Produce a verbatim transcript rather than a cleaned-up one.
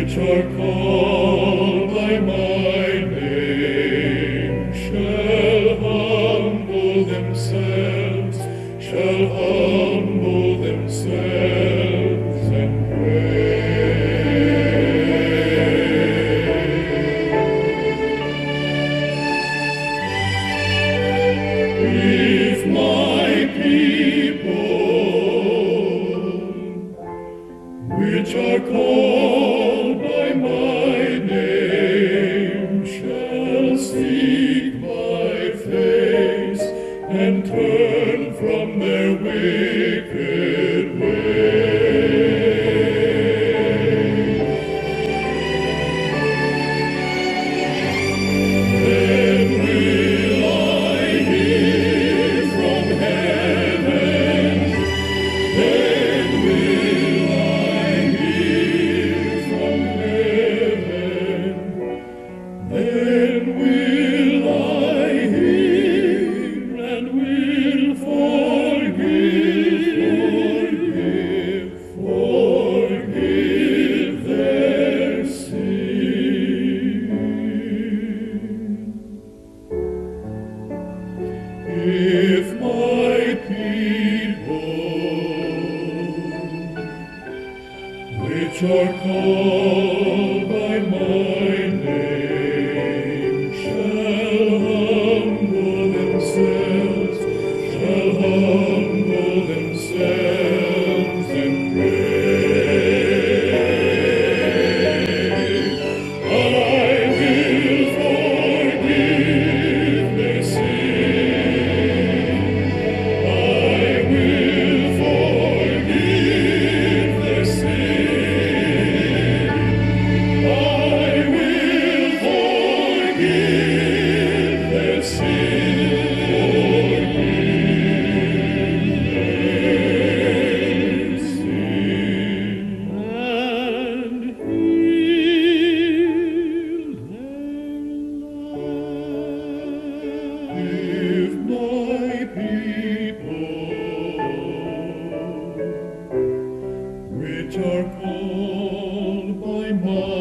which are called by my name, shall humble themselves, shall humble themselves and pray. If my people, which are called by my name, shall seek my face and turn from their wicked ways, then will I hear from heaven, then will I hear from heaven, then will I hear and will forgive, forgive, forgive their sin. If my people, which are called by my name, shall humble themselves, shall humble themselves and pray, I will forgive their sin. I will forgive their sin. I will forgive their sin. Forgive their sin. And heal their land. If my people, which are called by my